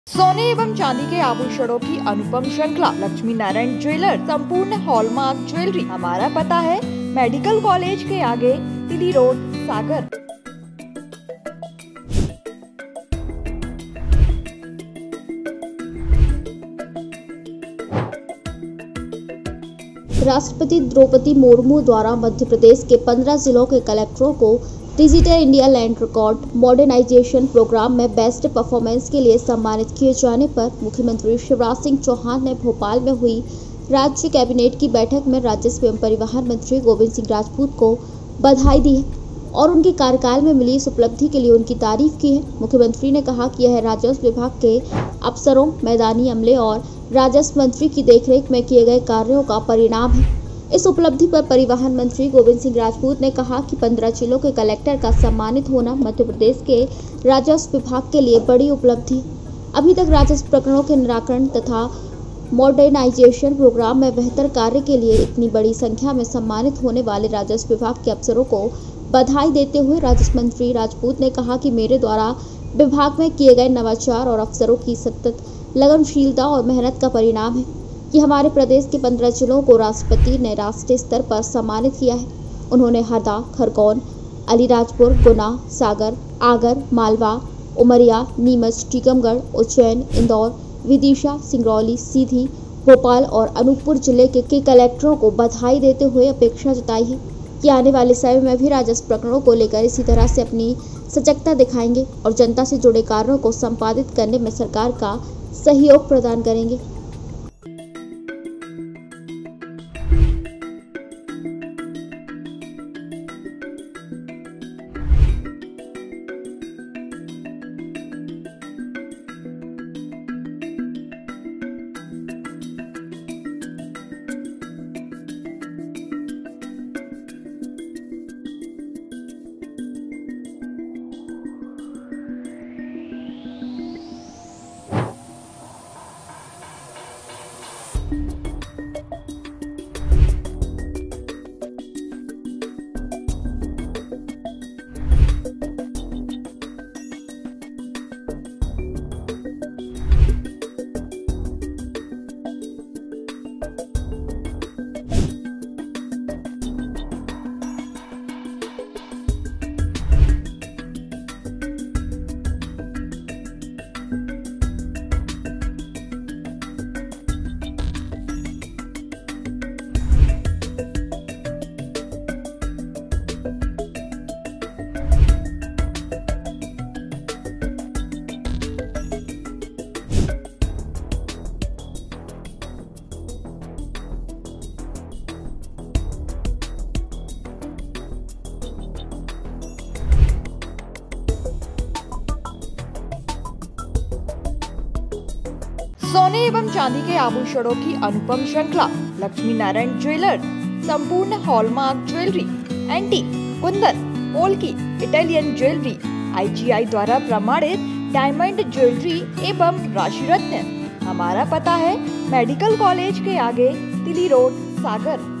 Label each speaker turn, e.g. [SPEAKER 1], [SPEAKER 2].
[SPEAKER 1] सोने एवं चांदी के आभूषणों की अनुपम श्रृंखला लक्ष्मी नारायण ज्वेलर्स संपूर्ण हॉलमार्क ज्वेलरी। हमारा पता है मेडिकल कॉलेज के आगे, तिली रोड, सागर।
[SPEAKER 2] राष्ट्रपति द्रौपदी मुर्मू द्वारा मध्य प्रदेश के 15 जिलों के कलेक्टरों को digital India land record modernisation programme में बेस्ट परफॉर्मेंस के लिए सम्मानित किए जाने पर मुख्यमंत्री शिवराज सिंह चौहान ने भोपाल में हुई राज्य कैबिनेट की बैठक में राजस्व एवं परिवहन मंत्री गोविंद सिंह राजपूत को बधाई दी है और उनके कार्यकाल में मिली इस उपलब्धि के लिए उनकी तारीफ की है। मुख्यमंत्री ने कहा कि यह राजस्व विभाग के अफसरों, मैदानी अमले और राजस्व मंत्री की देखरेख में किए गए कार्यों का परिणाम है। इस उपलब्धि पर परिवहन मंत्री गोविंद सिंह राजपूत ने कहा कि 15 जिलों के कलेक्टर का सम्मानित होना मध्य प्रदेश के राजस्व विभाग के लिए बड़ी उपलब्धि है। अभी तक राजस्व प्रकरणों के निराकरण तथा मॉडर्नाइजेशन प्रोग्राम में बेहतर कार्य के लिए इतनी बड़ी संख्या में सम्मानित होने वाले राजस्व विभाग के अफसरों को बधाई देते हुए राजस्व मंत्री राजपूत ने कहा कि मेरे द्वारा विभाग में किए गए नवाचार और अफसरों की सतत लगनशीलता और मेहनत का परिणाम है कि हमारे प्रदेश के 15 जिलों को राष्ट्रपति ने राष्ट्रीय स्तर पर सम्मानित किया है। उन्होंने हरदा, खरगोन, अलीराजपुर, गुना, सागर, आगर, मालवा, उमरिया, नीमच, टीकमगढ़, उज्जैन, इंदौर, विदिशा, सिंगरौली, सीधी, भोपाल और अनूपपुर जिले के कलेक्टरों को बधाई देते हुए अपेक्षा जताई है कि आने वाले समय में भी राजस्व प्रकरणों को लेकर इसी तरह से अपनी सजगता दिखाएंगे और जनता से जुड़े कार्यों को संपादित करने में सरकार का सहयोग प्रदान करेंगे।
[SPEAKER 1] सोने एवं चांदी के आभूषणों की अनुपम श्रृंखला लक्ष्मी नारायण ज्वेलर्स संपूर्ण hallmark jewellery, antique, kundan, polki, Italian jewellery, IGI द्वारा प्रमाणित डायमंड ज्वेलरी एवं राशि रत्न। हमारा पता है मेडिकल कॉलेज के आगे, तिली रोड, सागर।